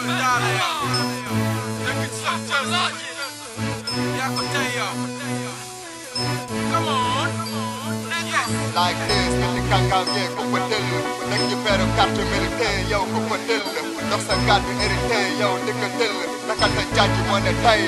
Like this, nit ñi kàngaam yee ku ko dëll nekk ci peeru carte mérité yow ku ko dëll dox sa gàddu hérité yow di ko dëll naka sa jàjj moo ne tey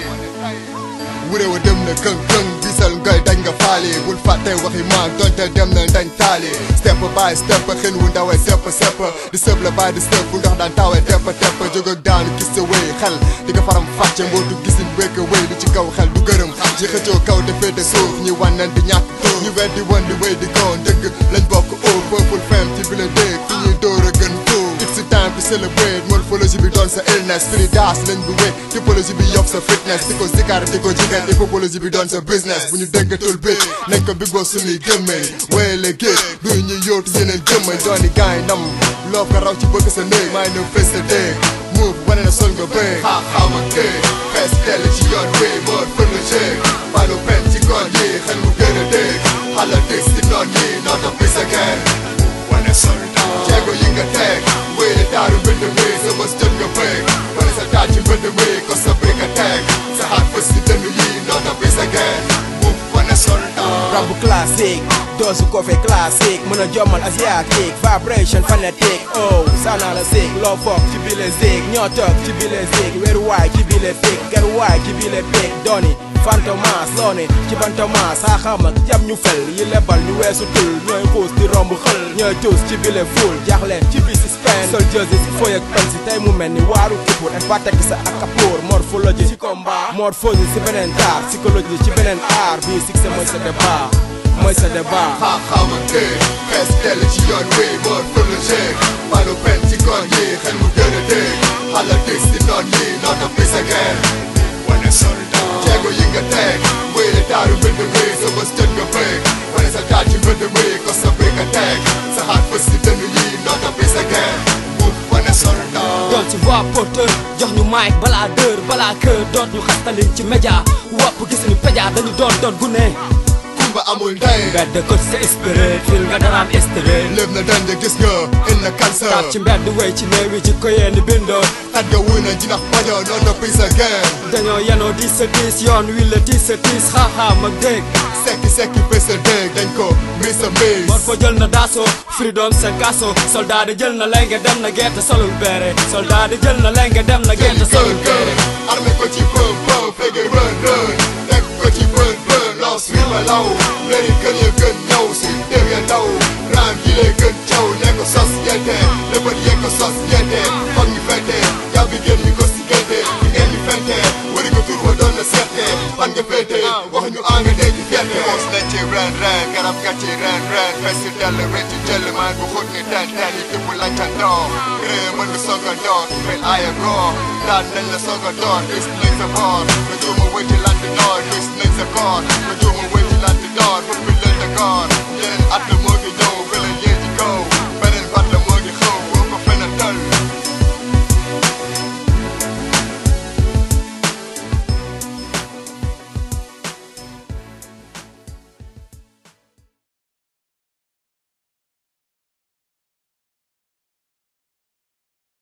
wuré wa dem na këng-këng gisal ngay dañ nga faali bul fàtte waxi maag donte dem na dañ taali step by step xen wu ndawee sepp sepp di sëb la bàyyi di sëb bu ndox daan tawee tepp tepp jóg ak daanu gis sa wéy xel di nga faram fàcce mbootu gisin wékk wéy lu ci kaw xel du gërëm ji xëccoo kaw defee de suuf ñi wànnen di ñàkk ñu weddi wan di wéy di kaw dëgg lañ bokk au peuple femme ci bi la dégg fi ñuy dóor a gën foofu it's time to celebrate morphologie bi doon sa illness fini daas lañ bu wéy typologie bi yokk sa fitness di ko zikar di ko jigat hypopologie bi doon sa business bu ñu déggatul bi nañ ko big boss suñuy gëmmee wéye le géej duy ñuy yóotu yeneen gëmmay dooni gaay ndam loo ko raw ci bëgg sa néeg maay ñëw fes sa dégg move wane na sol nga bëy xaama këy fees dell ci yoon wéy moor fën la jéeg pano pen ci koon yi xel mu gën a dégg xala dégg si noon yi noota bi sa geen wane sol jéego yi nga teg wéy le taaru mbënd mi sa bës jot nga bëy wane sa taat ci mbënd mi ko sa bëy nga teg sa xaat fës si dënn yi noota bi sa geen move wane sol rabu classique doosu coffee classique mën a jommal asiatique vibration fanatique oh sana la sick loo foog ci bile zig ñoo toog ci bile zig weeruwaay ci bile pig garuwaay ci bile pig doni fantomas loone ci fantomas saa xam ak jam ñu fel yi lebal ñu weesu tul ñooy xuus di romb xël ñooy tuus ci bile ful jaaxleen ci bi si spen sol jësi si foy ak pen si tey mu mel ni waaru kipur et batek sa akapour morphologie ci combat morphologie si beneen taar psychologie ci beneen aar bii succès mooy sa débat mooy sa débat xaama këy fees dell ci yoon wéy moor fën la jéeg pano pen ci koon yi xel mu gën a dégg xala dégg si noon yi noota bi sa geen wane sol jéego yi nga teg wéy le taaru mbënd mi sa bës jot nga bëy wane sa taat ci mbënd mi ko sa bëy nga teg sa xaat fës si dënn yi noota bi sa geen move wane sol doon ci voix porteur jox ñu mic balaa dër balaa kër doot ñu xastalin ci média wopp gis ñu pédia dañu doon gune ba amul ndey mbedd ko sa espéré fil nga daraam espéré lépp na dande gis nga in na cancer taat ci mbedd wéy ci néew yi ci ko yéen bindoo xat nga wuy na jinax paño noota bi sa geen dañoo yenoo di sa tiis yoon wi la tiis sa tiis xaaxaam ak dégg sekki sekki bi sa dégg dañ ko mis sa mis mor fo jël na daasoo freedom sa kaso soldat di jël na lenge dem na gerte solul beere soldat di jël na lenge dem na gerte solul beere armé ko ci bëm bëm fege rën rën teg ko ci bën bën los wi ma law léri kër ya gën ñaw si déw ya ndaw raam yi lay gën caw ne ko sos yente lëbët yee ko sos yente foog ñu fente jàbbi gën ñu ko si gënte di ngeen ñu fente wari ko tur wa doon na seete fan nga féete wax ñu anga dee ci ferte mos nañ ci ren ren garab ga ci ren ren fesi dell ren ci jël maan bu xut ni ten ten yi tibb lañ ca ndoor ree mën nga soog a door fel aaya goor daan nañ la soog a door gis nañ sa boor nga juuma wëy ci lanti noor gis nañ sa koor nga juuma wëy ci lanti noor bu fi leen da goor